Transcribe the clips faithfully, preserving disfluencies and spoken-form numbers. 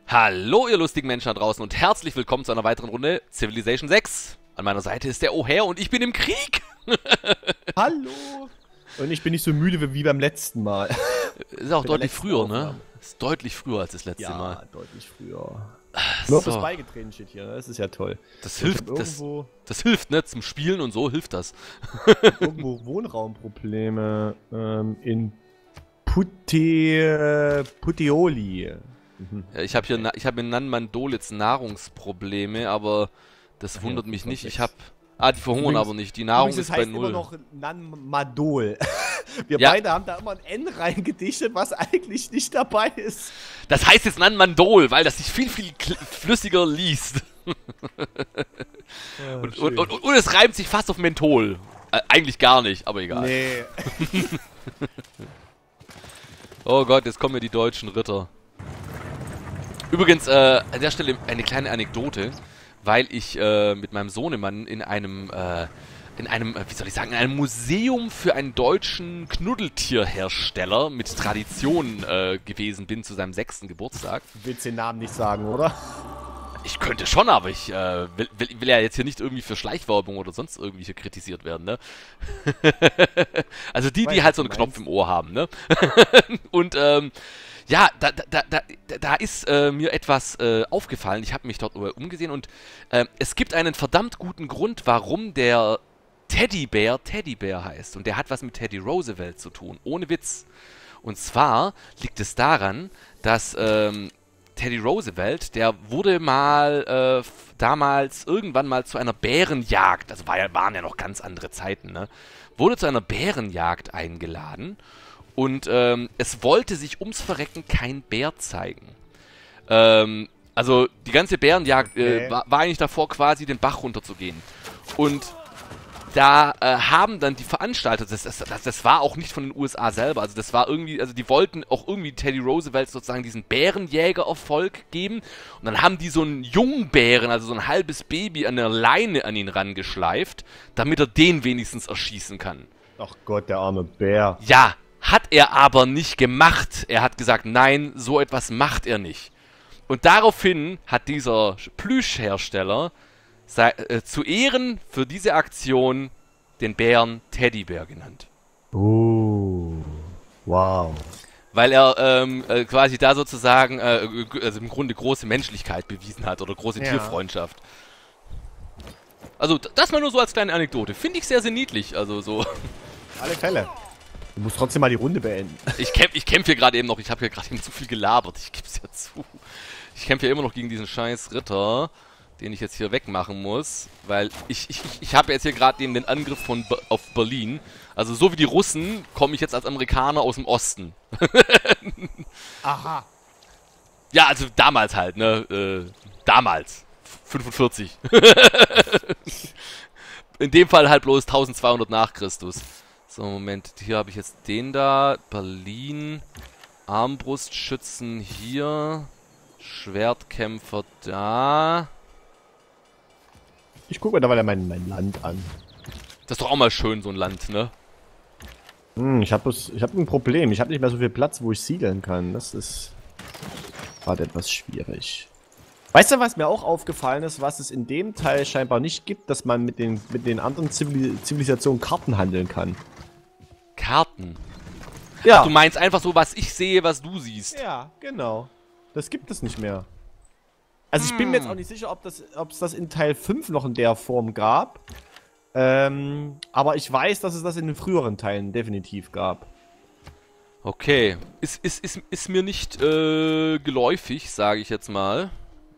Hallo ihr lustigen Menschen da draußen und herzlich willkommen zu einer weiteren Runde Civilization sechs. An meiner Seite ist der O'Hare und ich bin im Krieg. Hallo! Und ich bin nicht so müde wie beim letzten Mal. Ist auch Bei der deutlich letzten früher, ne? Aufnahme. Ist deutlich früher als das letzte Ja, Mal. deutlich früher. Nur So. fürs Beigetreten steht hier, ne? Das ist ja toll. Das Und ich hilft, hab das, irgendwo, das hilft, ne? Zum Spielen und so hilft das. irgendwo Wohnraumprobleme ähm, in Putte, Puteoli. Mhm. Ja, ich habe hier, na- ich habe in Nanmandol jetzt Nahrungsprobleme, aber das Ach ja, wundert mich fünf nicht. Komma Ich sechs. habe, ah, die verhungern Übrigens- aber nicht. Die Nahrung Übrigens, ist es bei heißt immer null. noch Nanmadol. Wir Ja. beide haben da immer ein N reingedichtet, was eigentlich nicht dabei ist. Das heißt jetzt Nanmandol, weil das sich viel, viel kl- flüssiger liest. Und, und, und, und es reimt sich fast auf Menthol. Äh, eigentlich gar nicht, aber egal. Nee. Oh Gott, jetzt kommen mir die deutschen Ritter. Übrigens, äh, an der Stelle eine kleine Anekdote, weil ich äh, mit meinem Sohnemann in einem, äh, in einem, äh, wie soll ich sagen, in einem Museum für einen deutschen Knuddeltierhersteller mit Tradition äh, gewesen bin zu seinem sechsten Geburtstag. Du willst den Namen nicht sagen, oder? Ich könnte schon, aber ich äh, will, will, will ja jetzt hier nicht irgendwie für Schleichwerbung oder sonst irgendwie hier kritisiert werden, ne? Also die, Weiß, die halt was so du einen Knopf meinst. im Ohr haben, ne? Und ähm, ja, da, da, da, da, da ist äh, mir etwas äh, aufgefallen. Ich habe mich dort äh, umgesehen und äh, es gibt einen verdammt guten Grund, warum der Teddybär Teddybär heißt. Und der hat was mit Teddy Roosevelt zu tun, ohne Witz. Und zwar liegt es daran, dass ähm, Teddy Roosevelt, der wurde mal äh, f- damals irgendwann mal zu einer Bärenjagd, also war ja, waren ja noch ganz andere Zeiten, ne? Wurde zu einer Bärenjagd eingeladen und ähm, es wollte sich ums Verrecken kein Bär zeigen. Ähm, also die ganze Bärenjagd äh, Okay. war, war eigentlich davor quasi den Bach runterzugehen. Und da äh, haben dann die Veranstalter, das, das, das, das war auch nicht von den U S A selber, also das war irgendwie, also die wollten auch irgendwie Teddy Roosevelt sozusagen diesen Bärenjäger-Erfolg geben und dann haben die so einen Jungbären, also so ein halbes Baby an der Leine an ihn rangeschleift, damit er den wenigstens erschießen kann. Ach Gott, der arme Bär. Ja, hat er aber nicht gemacht. Er hat gesagt, nein, so etwas macht er nicht. Und daraufhin hat dieser Plüschhersteller sei, äh, zu Ehren für diese Aktion den Bären Teddybär genannt. Oh. Wow. Weil er ähm, äh, quasi da sozusagen, äh, g- also im Grunde große Menschlichkeit bewiesen hat oder große Ja. Tierfreundschaft. Also d- das mal nur so als kleine Anekdote. Finde ich sehr, sehr niedlich. Also so. Alle Fälle. Du musst trotzdem mal die Runde beenden. Ich kämpfe ich kämpf hier gerade eben noch, ich habe hier gerade eben zu viel gelabert, ich gebe es ja zu. Ich kämpfe hier immer noch gegen diesen scheiß Ritter, den ich jetzt hier wegmachen muss, weil ich, ich, ich, ich habe jetzt hier gerade eben den Angriff von Be auf Berlin. Also so wie die Russen komme ich jetzt als Amerikaner aus dem Osten. Aha. Ja, also damals halt, ne? Äh, damals. fünfundvierzig. In dem Fall halt bloß eintausendzweihundert nach Christus. So, Moment. Hier habe ich jetzt den da. Berlin. Armbrustschützen hier. Schwertkämpfer da. Ich gucke mir da mal mein, mein Land an. Das ist doch auch mal schön, so ein Land, ne? Hm, ich habe ich hab ein Problem. Ich habe nicht mehr so viel Platz, wo ich siedeln kann. Das ist gerade etwas schwierig. Weißt du, was mir auch aufgefallen ist, was es in dem Teil scheinbar nicht gibt, dass man mit den, mit den anderen Zivil Zivilisationen Karten handeln kann? Karten. Ja. Du meinst einfach so, was ich sehe, was du siehst. Ja, genau. Das gibt es nicht mehr. Also ich bin mir jetzt auch nicht sicher, ob das, ob es das in Teil fünf noch in der Form gab. Ähm, aber ich weiß, dass es das in den früheren Teilen definitiv gab. Okay. Ist, ist, ist, ist mir nicht äh, geläufig, sage ich jetzt mal.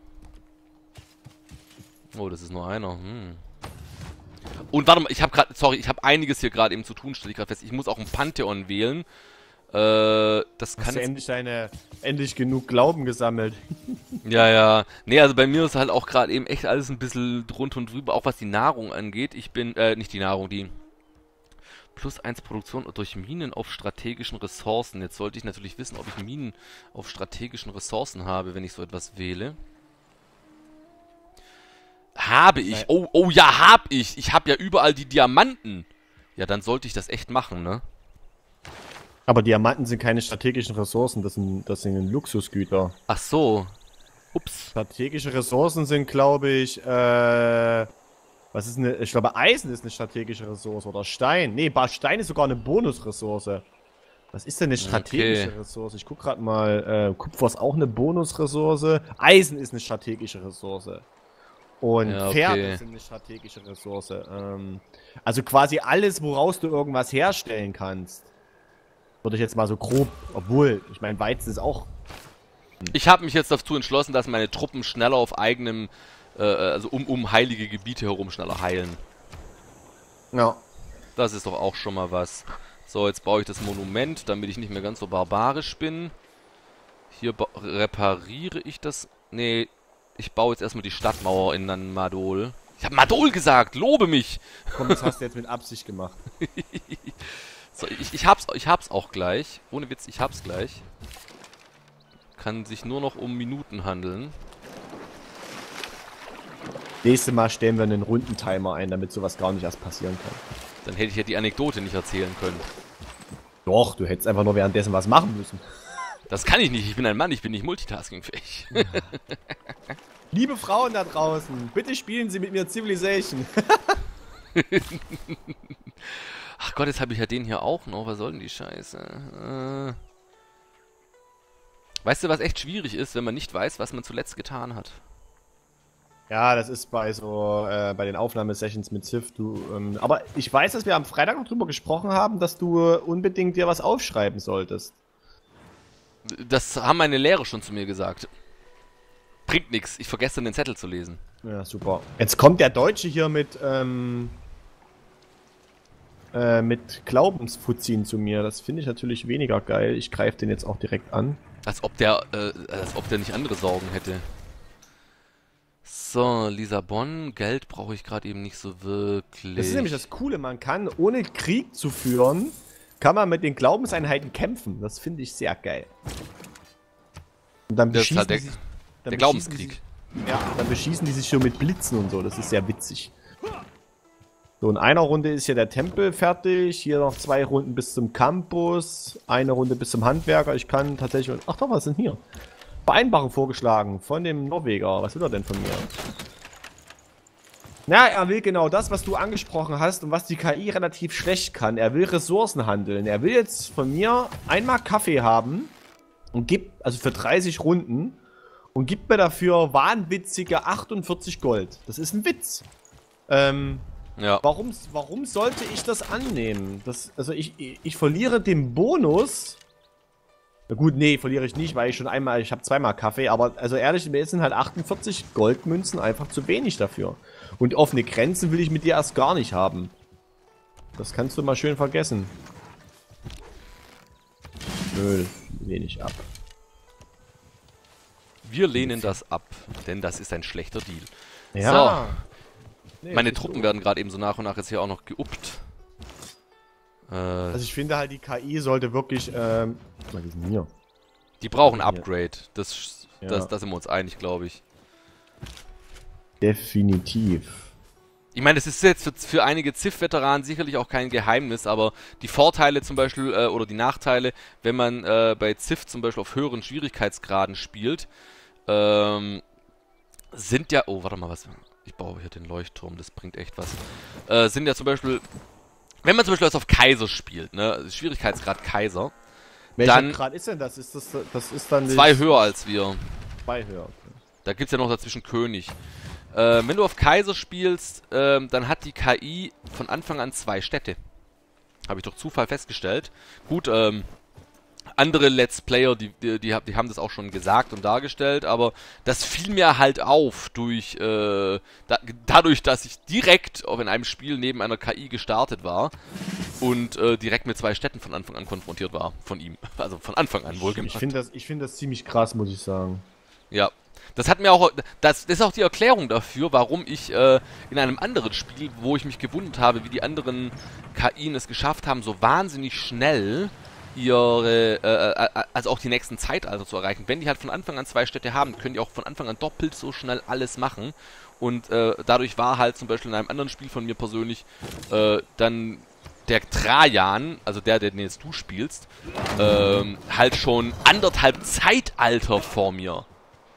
Oh, das ist nur einer. Hm. Und warte mal, ich habe gerade, sorry, ich habe einiges hier gerade eben zu tun, stelle ich gerade fest. Ich muss auch ein Pantheon wählen. Äh, das kann Hast du jetzt, endlich deine, endlich genug Glauben gesammelt? ja, ja. Nee, also bei mir ist halt auch gerade eben echt alles ein bisschen drunter und drüber, auch was die Nahrung angeht. Ich bin, äh, nicht die Nahrung, die plus eins Produktion durch Minen auf strategischen Ressourcen. Jetzt sollte ich natürlich wissen, ob ich Minen auf strategischen Ressourcen habe, wenn ich so etwas wähle. Habe ich. Nein. Oh, oh ja, hab ich. Ich habe ja überall die Diamanten. Ja, dann sollte ich das echt machen, ne? Aber Diamanten sind keine strategischen Ressourcen, das sind, das sind Luxusgüter. Ach so. Ups. Strategische Ressourcen sind, glaube ich, äh... Was ist eine... Ich glaube, Eisen ist eine strategische Ressource. Oder Stein. Nee, Stein ist sogar eine Bonusressource. Was ist denn eine strategische Okay. Ressource? Ich guck gerade mal. Äh, Kupfer ist auch eine Bonusressource. Eisen ist eine strategische Ressource. Und Ja, okay. Pferde sind eine strategische Ressource. Ähm, also quasi alles, woraus du irgendwas herstellen kannst. Würde ich jetzt mal so grob... Obwohl, ich meine, Weizen ist auch... Ich habe mich jetzt dazu entschlossen, dass meine Truppen schneller auf eigenem, äh, also um, um heilige Gebiete herum schneller heilen. Ja. Das ist doch auch schon mal was. So, jetzt baue ich das Monument, damit ich nicht mehr ganz so barbarisch bin. Hier repariere ich das. Nee, ich baue jetzt erstmal die Stadtmauer in Madol. Ich habe Madol gesagt, lobe mich! Komm, das hast du jetzt mit Absicht gemacht. So, ich, ich, hab's, ich hab's auch gleich. Ohne Witz, ich hab's gleich. Kann sich nur noch um Minuten handeln. Nächstes Mal stellen wir einen Rundentimer ein, damit sowas gar nicht erst passieren kann. Dann hätte ich ja die Anekdote nicht erzählen können. Doch, du hättest einfach nur währenddessen was machen müssen. Das kann ich nicht, ich bin ein Mann, ich bin nicht multitaskingfähig. Liebe Frauen da draußen, bitte spielen Sie mit mir Civilization. Ach Gott, jetzt habe ich ja den hier auch noch. Was soll denn die Scheiße? Äh... Weißt du, was echt schwierig ist, wenn man nicht weiß, was man zuletzt getan hat? Ja, das ist bei so, äh, bei den Aufnahmesessions mit Civ, du, ähm, aber ich weiß, dass wir am Freitag noch drüber gesprochen haben, dass du unbedingt dir was aufschreiben solltest. Das haben meine Lehrer schon zu mir gesagt. Bringt nichts, ich vergesse dann den Zettel zu lesen. Ja, super. Jetzt kommt der Deutsche hier mit, ähm, äh, mit Glaubensfuzin zu mir. Das finde ich natürlich weniger geil. Ich greife den jetzt auch direkt an. Als ob der, äh, als ob der nicht andere Sorgen hätte. So, Lissabon, Geld brauche ich gerade eben nicht so wirklich. Das ist nämlich das Coole, man kann, ohne Krieg zu führen, kann man mit den Glaubenseinheiten kämpfen. Das finde ich sehr geil. Und dann Das ist beschießen halt der, die sich, dann der beschießen Glaubenskrieg. Die sich, ja, dann beschießen die sich schon mit Blitzen und so. Das ist sehr witzig. So, in einer Runde ist hier der Tempel fertig. Hier noch zwei Runden bis zum Campus. Eine Runde bis zum Handwerker. Ich kann tatsächlich... Ach doch, was ist denn hier? Vereinbarung vorgeschlagen von dem Norweger. Was will er denn von mir? Na, er will genau das, was du angesprochen hast und was die K I relativ schlecht kann. Er will Ressourcen handeln. Er will jetzt von mir einmal Kaffee haben und gibt, also für dreißig Runden, und gibt mir dafür wahnwitzige achtundvierzig Gold. Das ist ein Witz. Ähm... Ja. Warum, warum sollte ich das annehmen? Das, also ich, ich, ich verliere den Bonus. Na gut, nee, verliere ich nicht, weil ich schon einmal, ich habe zweimal Kaffee, aber also ehrlich, mir sind halt achtundvierzig Goldmünzen einfach zu wenig dafür. Und offene Grenzen will ich mit dir erst gar nicht haben. Das kannst du mal schön vergessen. Nö, lehne ich ab. Wir lehnen das ab, denn das ist ein schlechter Deal. Ja. So. Nee, Meine Truppen so. werden gerade eben so nach und nach jetzt hier auch noch geuppt. Äh, also ich finde halt, die K I sollte wirklich, ähm... Was ist denn hier? Die brauchen Upgrade. Das, ja. das, da sind wir uns einig, glaube ich. Definitiv. Ich meine, das ist jetzt für, für einige Civ-Veteranen sicherlich auch kein Geheimnis, aber die Vorteile zum Beispiel, äh, oder die Nachteile, wenn man äh, bei Civ zum Beispiel auf höheren Schwierigkeitsgraden spielt, ähm, sind ja... Oh, warte mal, was... Ich baue hier den Leuchtturm, das bringt echt was. Äh, sind ja zum Beispiel, wenn man zum Beispiel auf Kaiser spielt, ne, Schwierigkeitsgrad Kaiser. Welcher dann Grad ist denn das? Ist das, das ist dann zwei höher als wir. Zwei höher, okay. Da gibt es ja noch dazwischen König. Äh, wenn du auf Kaiser spielst, äh, dann hat die K I von Anfang an zwei Städte. Habe ich durch Zufall festgestellt. Gut, ähm, andere Let's Player, die, die, die, die haben das auch schon gesagt und dargestellt, aber das fiel mir halt auf durch äh, da, dadurch, dass ich direkt auch in einem Spiel neben einer K I gestartet war und äh, direkt mit zwei Städten von Anfang an konfrontiert war, von ihm. Also von Anfang an wohlgemerkt. Ich finde das, ich find das ziemlich krass, muss ich sagen. Ja. Das hat mir auch, das, das ist auch die Erklärung dafür, warum ich äh, in einem anderen Spiel, wo ich mich gewundert habe, wie die anderen K Ien es geschafft haben, so wahnsinnig schnell ihre, äh, äh, also auch die nächsten Zeitalter zu erreichen. Wenn die halt von Anfang an zwei Städte haben, können die auch von Anfang an doppelt so schnell alles machen. Und äh, dadurch war halt zum Beispiel in einem anderen Spiel von mir persönlich äh, dann der Trajan, also der, den jetzt du spielst, ähm, halt schon anderthalb Zeitalter vor mir.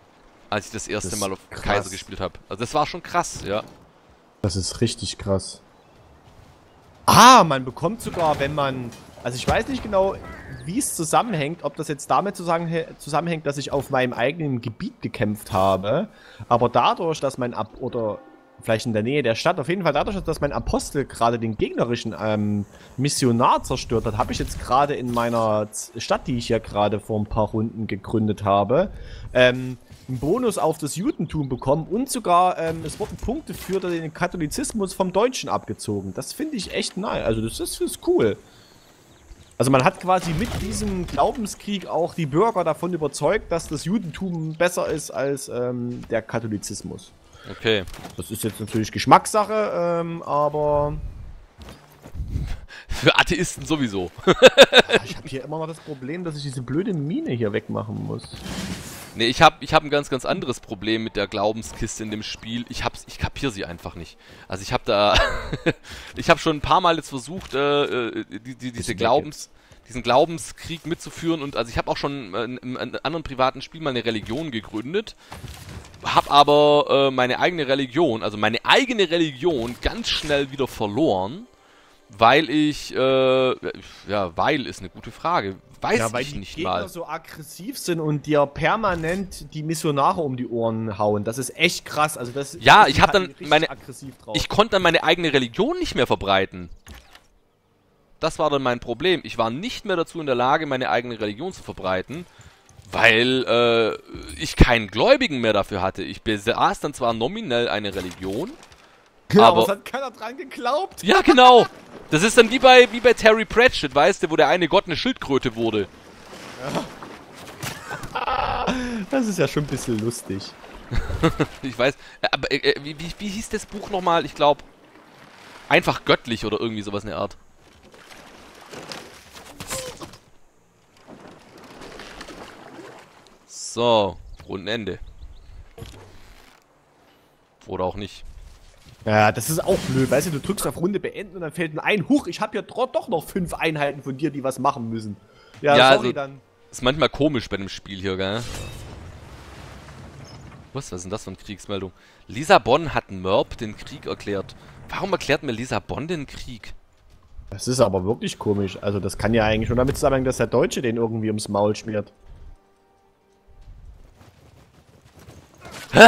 als ich das erste Das Mal auf krass. Kaiser gespielt habe. Also das war schon krass, ja. Das ist richtig krass. Ah, man bekommt sogar, wenn man... Also ich weiß nicht genau, wie es zusammenhängt, ob das jetzt damit zusammenhängt, dass ich auf meinem eigenen Gebiet gekämpft habe. Aber dadurch, dass mein... Ab oder vielleicht in der Nähe der Stadt, auf jeden Fall dadurch, dass mein Apostel gerade den gegnerischen ähm, Missionar zerstört hat, habe ich jetzt gerade in meiner Stadt, die ich ja gerade vor ein paar Runden gegründet habe, ähm, einen Bonus auf das Judentum bekommen und sogar, ähm, es wurden Punkte für den Katholizismus vom Deutschen abgezogen. Das finde ich echt nice. Also das ist, das ist cool. Also man hat quasi mit diesem Glaubenskrieg auch die Bürger davon überzeugt, dass das Judentum besser ist als ähm, der Katholizismus. Okay. Das ist jetzt natürlich Geschmackssache, ähm, aber... Für Atheisten sowieso. Ich habe hier immer noch das Problem, dass ich diese blöde Mine hier wegmachen muss. Nee, ich habe ich hab ein ganz, ganz anderes Problem mit der Glaubenskiste in dem Spiel. Ich hab's, ich kapier sie einfach nicht. Also ich habe da... ich habe schon ein paar Mal jetzt versucht, äh, die, die, diese Glaubens... diesen Glaubenskrieg mitzuführen und also ich habe auch schon äh, in einem anderen privaten Spiel mal eine Religion gegründet, habe aber äh, meine eigene Religion, also meine eigene Religion ganz schnell wieder verloren, weil ich, äh, ja, weil ist eine gute Frage, weiß ja, weil ich die nicht Gegner mal. so aggressiv sind und dir permanent die Missionare um die Ohren hauen, das ist echt krass, also das Ja, ist ich habe dann richtig meine, aggressiv drauf. ich konnte dann meine eigene Religion nicht mehr verbreiten. Das war dann mein Problem. Ich war nicht mehr dazu in der Lage, meine eigene Religion zu verbreiten, weil äh, ich keinen Gläubigen mehr dafür hatte. Ich besaß dann zwar nominell eine Religion, ja, aber... aber es hat keiner dran geglaubt. Ja, genau. Das ist dann wie bei, wie bei Terry Pratchett, weißt du, wo der eine Gott eine Schildkröte wurde. Ja. Das ist ja schon ein bisschen lustig. Ich weiß, äh, aber äh, wie, wie, wie hieß das Buch nochmal? Ich glaube, einfach göttlich oder irgendwie sowas in der Art. So, Rundenende. Oder auch nicht. Ja, das ist auch blöd, weißt du, du drückst auf Runde beenden und dann fällt ein, huch, ich habe ja doch noch fünf Einheiten von dir, die was machen müssen. Ja, Ja, sorry also, dann. ist manchmal komisch bei dem Spiel hier, gell? Was, was ist denn das für eine Kriegsmeldung? Lissabon hat Mörb den Krieg erklärt. Warum erklärt mir Lissabon den Krieg? Das ist aber wirklich komisch. Also das kann ja eigentlich schon damit zusammenhängen, dass der Deutsche den irgendwie ums Maul schmiert. Hä?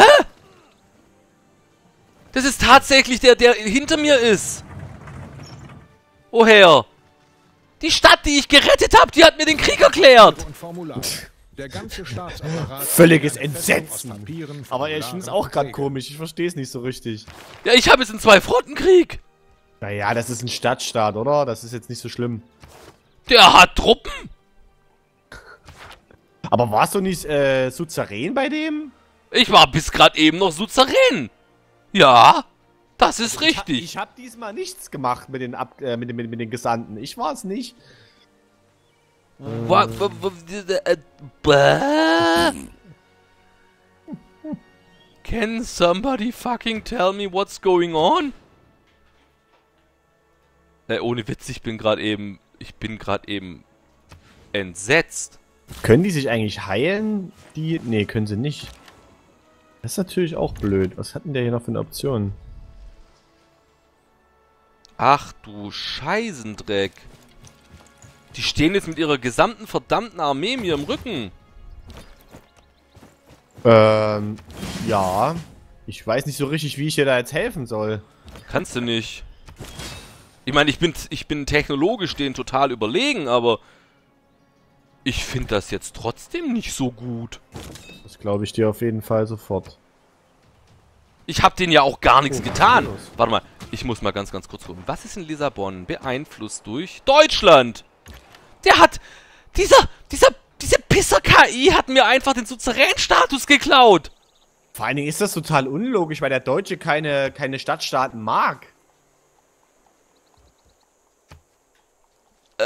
Das ist tatsächlich der, der hinter mir ist. Oh Herr. Die Stadt, die ich gerettet habe, die hat mir den Krieg erklärt. Der ganze Staatsapparat. Völliges Entsetzen. Aber ich finde es auch gerade komisch. Ich verstehe es nicht so richtig. Ja, ich habe jetzt einen Zwei-Fronten-Krieg. Naja, das ist ein Stadtstaat, oder? Das ist jetzt nicht so schlimm. Der hat Truppen. Aber warst du nicht äh, Suzerän bei dem? Ich war bis gerade eben noch Suzerän. Ja, das ist richtig. Ich habe hab diesmal nichts gemacht mit den, Ab äh, mit, den, mit, mit den Gesandten. Ich war es nicht. Wa- wa- wa- äh, bäh? Can somebody fucking tell me what's going on? Äh, ohne Witz, ich bin gerade eben, ich bin gerade eben entsetzt. Können die sich eigentlich heilen? Die, nee, können sie nicht. Das ist natürlich auch blöd. Was hat denn der hier noch für eine Option? Ach du Scheißendreck. Die stehen jetzt mit ihrer gesamten verdammten Armee mir im Rücken. Ähm, ja. Ich weiß nicht so richtig, wie ich dir da jetzt helfen soll. Kannst du nicht. Ich meine, ich bin, ich bin technologisch denen total überlegen, aber ich finde das jetzt trotzdem nicht so gut. Das glaube ich dir auf jeden Fall sofort. Ich habe denen ja auch gar nichts Oh, getan. los. Warte mal, ich muss mal ganz, ganz kurz gucken. Was ist in Lissabon beeinflusst durch Deutschland? Der hat, dieser, dieser, diese Pisser-K I hat mir einfach den Suzerän-Status geklaut. Vor allen Dingen ist das total unlogisch, weil der Deutsche keine, keine Stadtstaaten mag. Äh,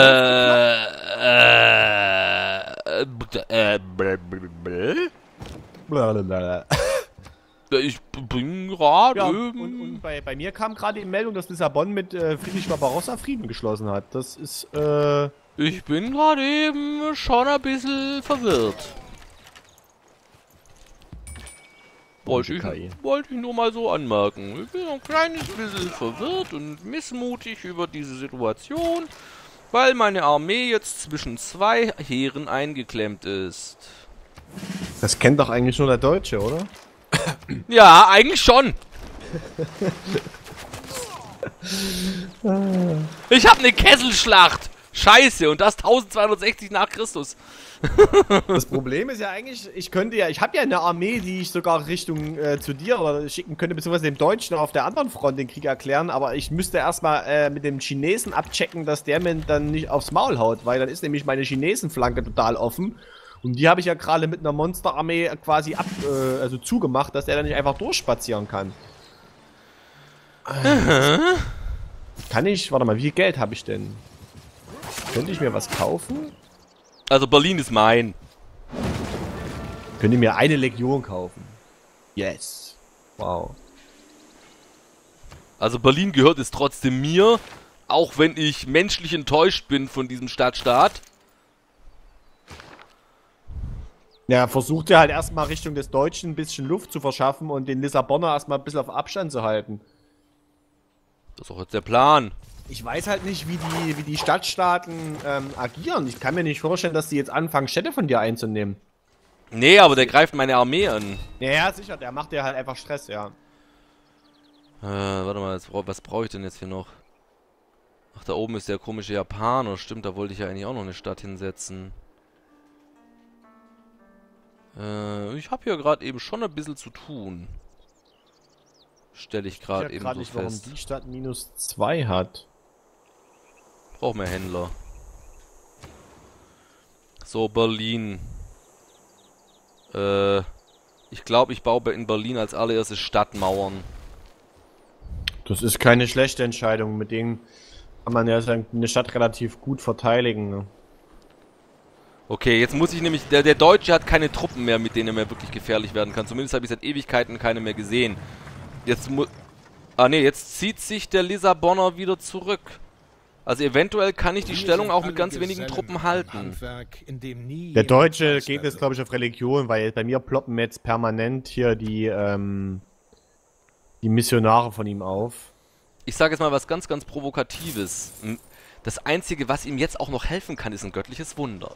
äh, äh, bl- bl- bl- Blablabla. ich bin gerade Ja, und, und bei, bei mir kam gerade die Meldung, dass Lissabon mit äh, Friedrich Barbarossa Frieden geschlossen hat. Das ist, äh... Ich bin gerade eben schon ein bisschen verwirrt. Wollte ich, K I. wollte ich nur mal so anmerken. Ich bin ein kleines bisschen verwirrt und missmutig über diese Situation, weil meine Armee jetzt zwischen zwei Heeren eingeklemmt ist. Das kennt doch eigentlich nur der Deutsche, oder? Ja, eigentlich schon. Ich habe eine Kesselschlacht. Scheiße, und das eintausendzweihundertsechzig nach Christus. Das Problem ist ja eigentlich, ich könnte ja, ich habe ja eine Armee, die ich sogar Richtung äh, zu dir oder schicken könnte, beziehungsweise dem Deutschen auf der anderen Front den Krieg erklären, aber ich müsste erstmal äh, mit dem Chinesen abchecken, dass der mir dann nicht aufs Maul haut, weil dann ist nämlich meine Chinesenflanke total offen. Und die habe ich ja gerade mit einer Monsterarmee quasi ab, äh, also zugemacht, dass der dann nicht einfach durchspazieren kann. Äh, kann ich, warte mal, wie viel Geld habe ich denn? Könnte ich mir was kaufen? Also Berlin ist mein. Könnte ich mir eine Legion kaufen? Yes. Wow. Also Berlin gehört es trotzdem mir, auch wenn ich menschlich enttäuscht bin von diesem Stadtstaat. Ja, versucht ja halt erstmal Richtung des Deutschen ein bisschen Luft zu verschaffen und den Lissabonner erstmal ein bisschen auf Abstand zu halten. Das ist auch jetzt der Plan. Ich weiß halt nicht, wie die, wie die Stadtstaaten ähm, agieren. Ich kann mir nicht vorstellen, dass die jetzt anfangen, Städte von dir einzunehmen. Nee, aber der greift meine Armee an. Ja, ja, sicher, der macht dir halt einfach Stress, ja. Äh, warte mal, jetzt, was brauche ich denn jetzt hier noch? Ach, da oben ist der komische Japaner. Stimmt, da wollte ich ja eigentlich auch noch eine Stadt hinsetzen. Äh, ich habe hier gerade eben schon ein bisschen zu tun. Stelle ich gerade eben so nicht, fest. warum die Stadt minus zwei hat. Brauch mehr Händler. So, Berlin. Äh, ich glaube, ich baue in Berlin als allererstes Stadtmauern. Das ist keine schlechte Entscheidung. Mit denen kann man ja eine Stadt relativ gut verteidigen. Ne? Okay, jetzt muss ich nämlich... Der, der Deutsche hat keine Truppen mehr, mit denen er mehr wirklich gefährlich werden kann. Zumindest habe ich seit Ewigkeiten keine mehr gesehen. Jetzt muss... Ah ne, jetzt zieht sich der Lissabonner wieder zurück. Also eventuell kann ich die Stellung auch mit ganz wenigen Truppen halten. Der Deutsche geht jetzt, glaube ich, auf Religion, weil bei mir ploppen jetzt permanent hier die, ähm, die Missionare von ihm auf. Ich sage jetzt mal was ganz, ganz Provokatives. Das Einzige, was ihm jetzt auch noch helfen kann, ist ein göttliches Wunder.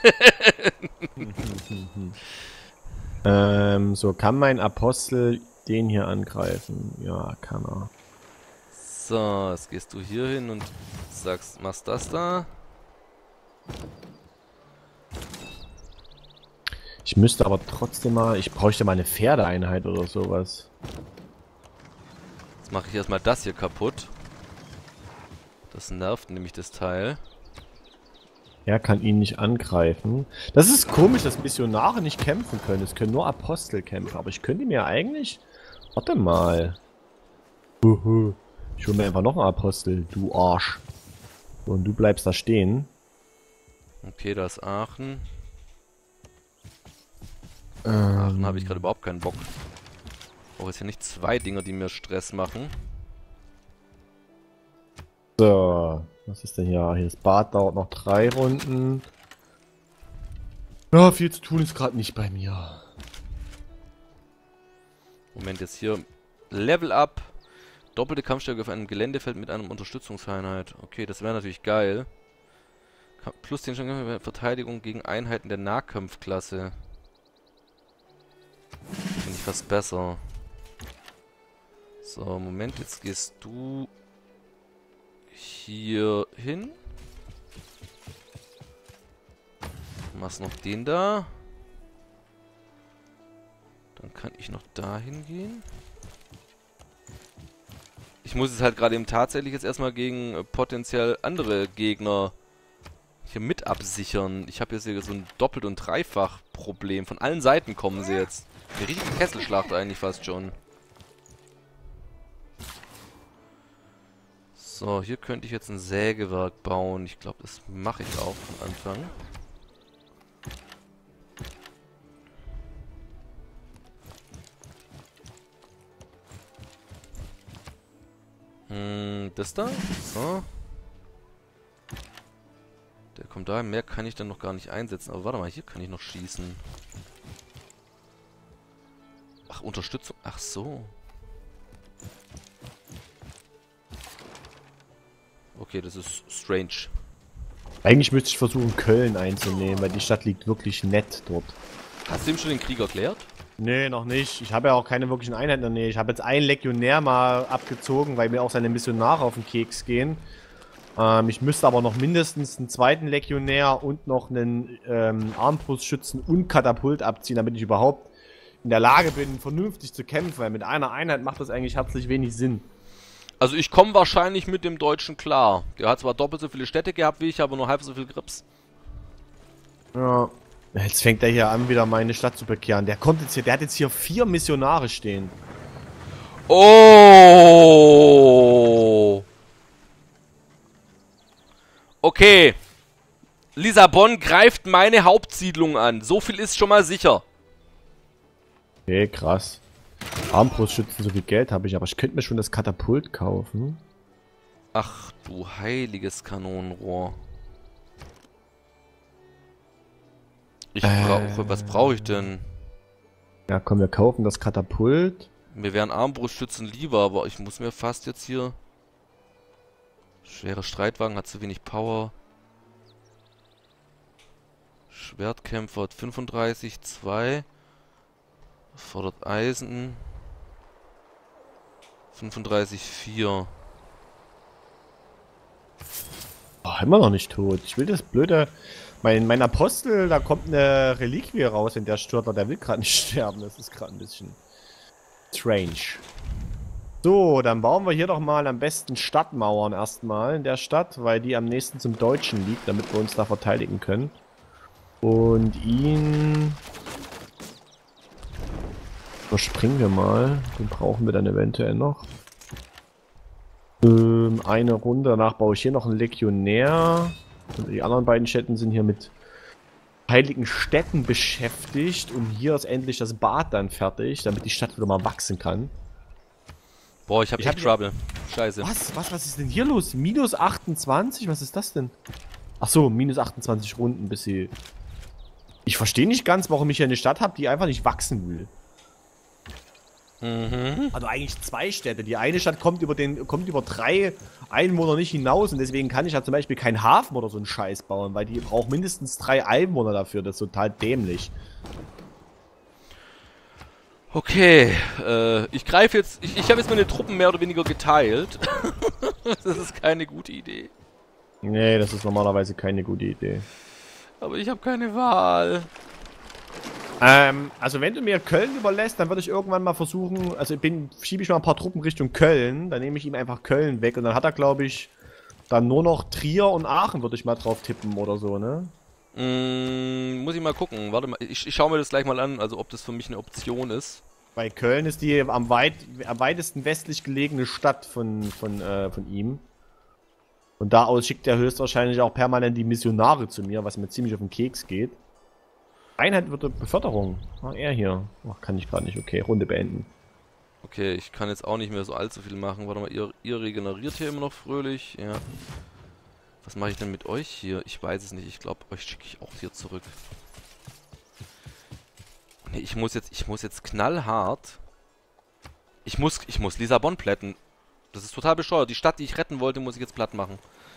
ähm, so, kann mein Apostel den hier angreifen? Ja, kann er. So, jetzt gehst du hier hin und sagst, machst das da. Ich müsste aber trotzdem mal, ich bräuchte mal eine Pferdeeinheit oder sowas. Jetzt mache ich erstmal das hier kaputt. Das nervt nämlich das Teil. Er kann ihn nicht angreifen. Das ist komisch, dass Missionare nicht kämpfen können. Es können nur Apostel kämpfen. Aber ich könnte mir eigentlich... Warte mal. Huhu. Ich hole mir einfach noch einen Apostel, du Arsch. So, und du bleibst da stehen. Okay, da ist Aachen. Ähm. Aachen habe ich gerade überhaupt keinen Bock. Ich brauche jetzt hier nicht zwei Dinger, die mir Stress machen. So, was ist denn hier? Hier das Bad dauert noch drei Runden. Ja, viel zu tun ist gerade nicht bei mir. Moment, jetzt hier Level Up. Doppelte Kampfstärke auf einem Geländefeld mit einer Unterstützungseinheit. Okay, das wäre natürlich geil. Plus den Verteidigung gegen Einheiten der Nahkampfklasse. Finde ich fast besser. So, Moment, jetzt gehst du hier hin. Machst noch den da. Dann kann ich noch dahin gehen. Ich muss es halt gerade eben tatsächlich jetzt erstmal gegen äh, potenziell andere Gegner hier mit absichern. Ich habe jetzt hier so ein Doppelt- und Dreifach-Problem. Von allen Seiten kommen sie jetzt. Eine richtige Kesselschlacht eigentlich fast schon. So, hier könnte ich jetzt ein Sägewerk bauen. Ich glaube, das mache ich auch am Anfang. Hm, das da? So. Der kommt da. Mehr kann ich dann noch gar nicht einsetzen. Aber warte mal, hier kann ich noch schießen. Ach, Unterstützung. Ach so. Okay, das ist strange. Eigentlich müsste ich versuchen, Köln einzunehmen, weil die Stadt liegt wirklich nett dort. Hast du ihm schon den Krieg erklärt? Nee, noch nicht. Ich habe ja auch keine wirklichen Einheiten in der Nähe. Ich habe jetzt einen Legionär mal abgezogen, weil mir auch seine Missionare auf den Keks gehen. Ähm, ich müsste aber noch mindestens einen zweiten Legionär und noch einen ähm, Armbrustschützen und Katapult abziehen, damit ich überhaupt in der Lage bin, vernünftig zu kämpfen. Weil mit einer Einheit macht das eigentlich herzlich wenig Sinn. Also ich komme wahrscheinlich mit dem Deutschen klar. Der hat zwar doppelt so viele Städte gehabt wie ich, aber nur halb so viel Grips. Ja. Jetzt fängt er hier an, wieder meine Stadt zu bekehren. Der kommt jetzt hier, der hat jetzt hier vier Missionare stehen. Oh! Okay. Lissabon greift meine Hauptsiedlung an. So viel ist schon mal sicher. Okay, krass. Armbrustschützen, so viel Geld habe ich, aber ich könnte mir schon das Katapult kaufen. Ach du heiliges Kanonenrohr. Ich brauche, was brauche ich denn? Ja, komm, wir kaufen das Katapult. Mir wären Armbrustschützen lieber, aber ich muss mir fast jetzt hier... Schwere Streitwagen hat zu wenig Power. Schwertkämpfer hat fünfunddreißig, zwei. Fordert Eisen. fünfunddreißig, vier. Oh, immer noch nicht tot. Ich will das blöde... Mein, mein Apostel, da kommt eine Reliquie raus, in der stört er, der will gerade nicht sterben. Das ist gerade ein bisschen strange. So, dann bauen wir hier doch mal am besten Stadtmauern erstmal in der Stadt, weil die am nächsten zum Deutschen liegt, damit wir uns da verteidigen können. Und ihn... Überspringen wir mal. Den brauchen wir dann eventuell noch. Ähm, eine Runde, danach baue ich hier noch einen Legionär. Und die anderen beiden Städten sind hier mit heiligen Städten beschäftigt. Und hier ist endlich das Bad dann fertig, damit die Stadt wieder mal wachsen kann. Boah, ich hab Ich echt hab- Trouble. Scheiße. Was? Was? Was ist denn hier los? Minus achtundzwanzig? Was ist das denn? Ach so, minus achtundzwanzig Runden, bis sie... Ich verstehe nicht ganz, warum ich hier eine Stadt habe, die einfach nicht wachsen will. Mhm. Also eigentlich zwei Städte. Die eine Stadt kommt über den kommt über drei Einwohner nicht hinaus und deswegen kann ich ja zum Beispiel keinen Hafen oder so einen Scheiß bauen, weil die braucht mindestens drei Einwohner dafür. Das ist total dämlich. Okay, äh, ich greife jetzt... Ich, ich habe jetzt meine Truppen mehr oder weniger geteilt. Das ist keine gute Idee. Nee, das ist normalerweise keine gute Idee. Aber ich habe keine Wahl. Ähm, also wenn du mir Köln überlässt, dann würde ich irgendwann mal versuchen, also bin, schiebe ich mal ein paar Truppen Richtung Köln, dann nehme ich ihm einfach Köln weg und dann hat er, glaube ich, dann nur noch Trier und Aachen, würde ich mal drauf tippen oder so, ne? Mm, muss ich mal gucken. Warte mal, ich, ich schaue mir das gleich mal an, also ob das für mich eine Option ist. Bei Köln ist die am, weit, am weitesten westlich gelegene Stadt von, von, äh, von ihm. Und da aus schickt er höchstwahrscheinlich auch permanent die Missionare zu mir, was mir ziemlich auf den Keks geht. Einheit wird Beförderung. Ah, er hier. Ach, kann ich gerade nicht. Okay, Runde beenden. Okay, ich kann jetzt auch nicht mehr so allzu viel machen. Warte mal, ihr, ihr regeneriert hier immer noch fröhlich. Ja. Was mache ich denn mit euch hier? Ich weiß es nicht. Ich glaube, euch schicke ich auch hier zurück. Nee, ich muss jetzt, ich muss jetzt knallhart. Ich muss, ich muss Lissabon plätten. Das ist total bescheuert. Die Stadt, die ich retten wollte, muss ich jetzt platt machen.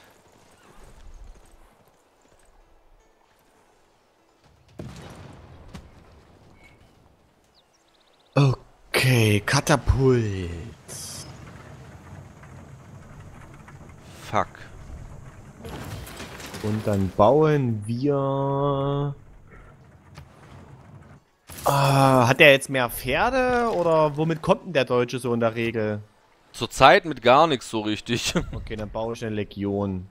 Okay, Katapult. Fuck. Und dann bauen wir... Ah, hat der jetzt mehr Pferde oder womit kommt denn der Deutsche so in der Regel? Zurzeit mit gar nichts so richtig. Okay, dann baue ich eine Legion.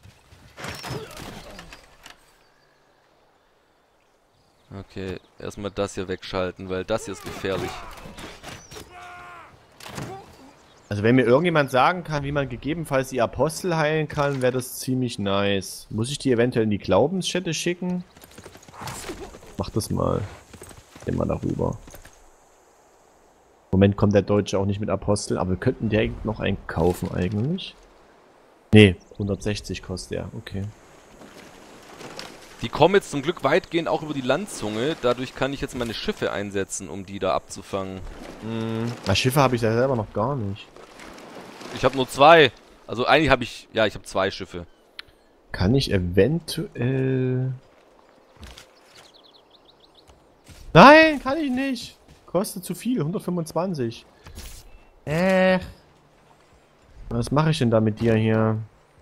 Okay, erstmal das hier wegschalten, weil das hier ist gefährlich. Also wenn mir irgendjemand sagen kann, wie man gegebenenfalls die Apostel heilen kann, wäre das ziemlich nice. Muss ich die eventuell in die Glaubensstätte schicken? Mach das mal. Gehen wir darüber. Im Moment kommt der Deutsche auch nicht mit Apostel, aber wir könnten direkt noch einen kaufen eigentlich. Nee, hundertsechzig kostet er, okay. Die kommen jetzt zum Glück weitgehend auch über die Landzunge. Dadurch kann ich jetzt meine Schiffe einsetzen, um die da abzufangen. Mhm. Na, Schiffe habe ich ja selber noch gar nicht. Ich habe nur zwei. Also eigentlich habe ich... Ja, ich habe zwei Schiffe. Kann ich eventuell... Nein, kann ich nicht. Kostet zu viel, hundertfünfundzwanzig. Äh. Was mache ich denn da mit dir hier?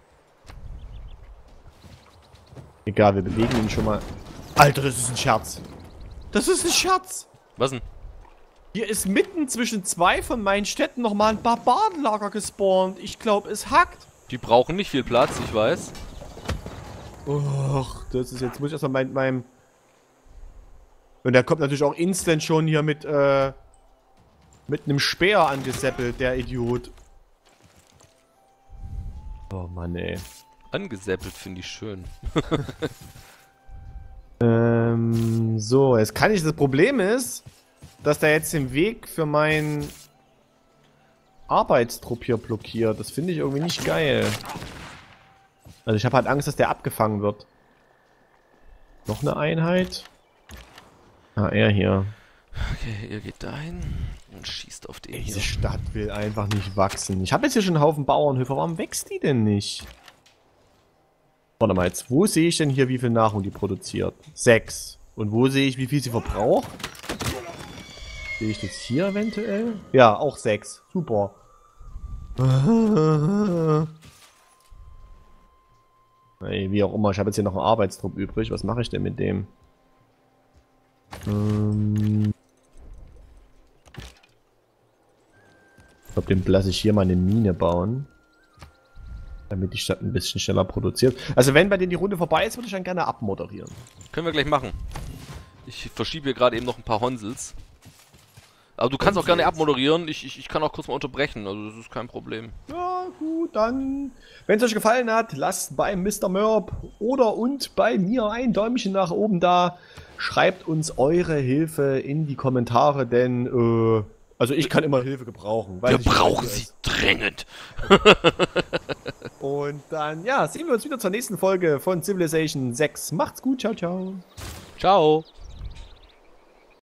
Egal, wir bewegen ihn schon mal. Alter, das ist ein Scherz. Das ist ein Scherz. Was denn? Hier ist mitten zwischen zwei von meinen Städten nochmal ein Barbarenlager gespawnt. Ich glaube, es hackt. Die brauchen nicht viel Platz, ich weiß. Och, das ist jetzt, muss ich erstmal mit meinem... Und der kommt natürlich auch instant schon hier mit, äh... mit einem Speer angeseppelt, der Idiot. Oh Mann, ey. Angesäppelt finde ich schön. ähm, so, jetzt kann ich... Das Problem ist, dass der jetzt den Weg für meinen Arbeitstrupp hier blockiert. Das finde ich irgendwie nicht geil. Also ich habe halt Angst, dass der abgefangen wird. Noch eine Einheit. Ah, er hier. Okay, ihr geht dahin und schießt auf den Ey, hier. diese Stadt will einfach nicht wachsen. Ich habe jetzt hier schon einen Haufen Bauernhöfe. Warum wächst die denn nicht? Warte mal jetzt. Wo sehe ich denn hier, wie viel Nahrung die produziert? Sechs. Und wo sehe ich, wie viel sie verbraucht? Sehe ich das hier eventuell? Ja, auch sechs. Super. Ey, wie auch immer. Ich habe jetzt hier noch einen Arbeitstrupp übrig. Was mache ich denn mit dem? Ähm... Ich glaube, dem lasse ich hier mal eine Mine bauen. Damit die Stadt ein bisschen schneller produziert. Also wenn bei denen die Runde vorbei ist, würde ich dann gerne abmoderieren. Können wir gleich machen. Ich verschiebe hier gerade eben noch ein paar Honsels. Aber du kannst auch gerne abmoderieren. Ich, ich, ich kann auch kurz mal unterbrechen. Also das ist kein Problem. Ja, gut, dann... Wenn es euch gefallen hat, lasst bei Mister Mörb oder und bei mir ein Däumchen nach oben da. Schreibt uns eure Hilfe in die Kommentare, denn... Äh, also ich kann immer Hilfe gebrauchen. Wir brauchen sie dringend. Und dann, ja, sehen wir uns wieder zur nächsten Folge von Civilization sechs. Macht's gut, ciao, ciao. Ciao.